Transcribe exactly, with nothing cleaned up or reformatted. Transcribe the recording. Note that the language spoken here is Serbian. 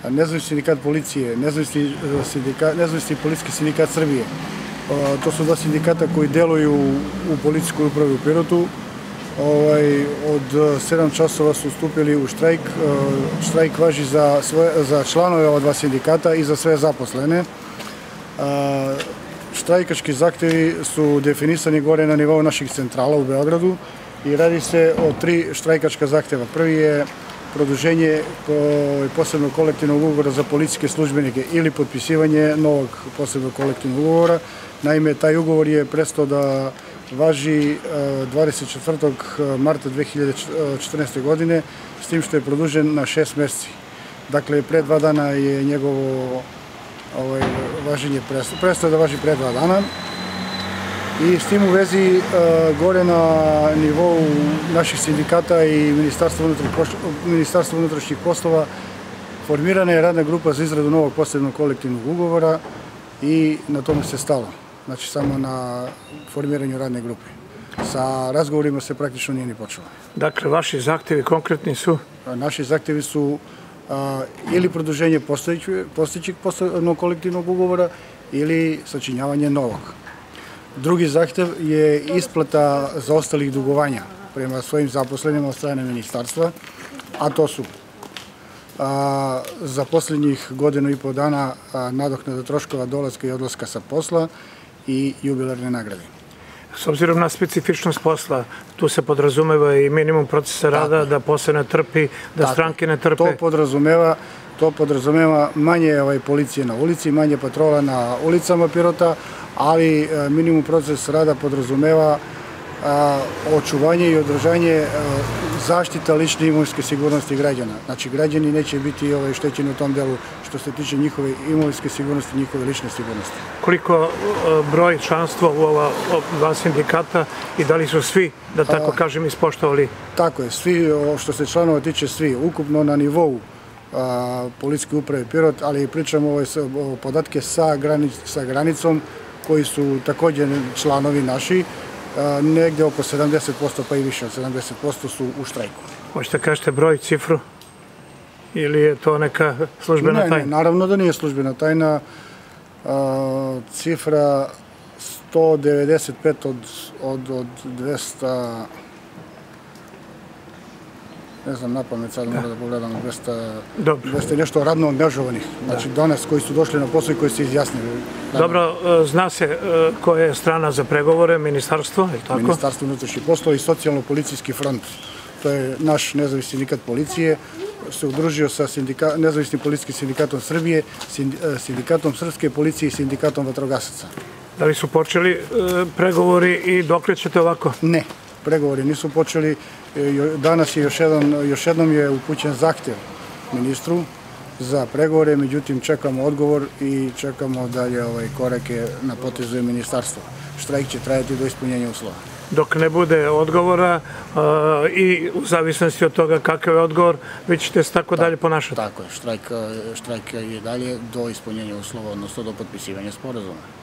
Nezavisni sindikat policije, Nezavisni, sindika, Nezavisni policijski sindikat Srbije. To su dva sindikata koji deluju u policijskoj upravi u Pirotu. Ovaj, od sedam časova su stupili u štrajk. Štrajk važi za, svoje, za članove ova dva sindikata i za sve zaposlene. Štrajkački zahtevi su definisani gore na nivou naših centrala u Beogradu i radi se o tri štrajkačka zahteva. Prvi je produženje posebnog kolektivnog ugovora za policijske službenike ili potpisivanje novog posebnog kolektivnog ugovora. Naime, taj ugovor je prestao da važi dvadeset četvrtog marta dve hiljade četrnaeste. godine, s tim što je produžen na šest meseci. Dakle, pre dva dana je njegovo ovaj, važenje prestao, prestao da važi pre dva dana. I s tim u vezi, gore na nivou naših sindikata i Ministarstva unutrašnjih poslova formirana je radna grupa za izradu novog posebnog kolektivnog ugovora i na tome se stalo. Znači, samo na formiranju radne grupe. Sa razgovorima se praktično nije ni počelo. Dakle, vaši zahtevi konkretni su? Naši zahtevi su ili produženje postojećeg posebnog kolektivnog ugovora ili sačinjavanje novog. Drugi zahtev je isplata zaostalih dugovanja prema svojim zaposlenima od strane ministarstva, a to su za posljednjih godinu i po dana nadoknada troškova dolaska i odlaska sa posla i jubilarne nagrade. S obzirom na specifičnost posla, tu se podrazumeva i minimum procesa rada, da posao ne trpi, da stranke ne trpe. To podrazumeva, to podrazumeva manje policije na ulici, manje patrola na ulicama Pirota, ali minimum proces rada podrazumeva očuvanje i održanje zaštita lične imovinske sigurnosti građana. Znači, građani neće biti štećeni u tom delu što se tiče njihove imovinske sigurnosti i njihove lične sigurnosti. Koliko broj članstva u ova dva sindikata i da li su svi, da tako kažem, ispoštovali? Tako je, svi, što se članova tiče svi, ukupno na nivou policijske uprave Pirot, ali pričamo o podatke sa granicom koji su također članovi naši, negde oko sedamdeset posto pa i više od sedamdeset posto su u štrajku. Možete kažete broj, cifru? Ili je to neka službena tajna? Ne, naravno da nije službena tajna. Cifra sto devedeset pet od dvesta, ne znam, na pamet sad mora da pogledam, dvesta nešto radno angažovanih, znači danas koji su došli na posao i koji se izjasnili. Dobro, zna se koja je strana za pregovore, ministarstvo, je li tako? Ministarstvo unutrašnjih poslova i socijalno-policijski front. To je naš nezavisni sindikat policije, se udružio sa Nezavisnim policijskim sindikatom Srbije, sindikatom Srpske policije i sindikatom vatrogasaca. Da li su počeli pregovori i dokle ćete ovako? Ne, pregovori nisu počeli. Danas je još jednom je upućen zahtev ministru za pregovore, međutim čekamo odgovor i čekamo dalje korake na potezu ministarstva. Štrajk će trajati do ispunjenja uslova. Dok ne bude odgovora i u zavisnosti od toga kakav je odgovor, vi ćete se tako dalje ponašati? Tako je, štrajk je dalje do ispunjenja uslova, odnosno do potpisivanja sporazuma.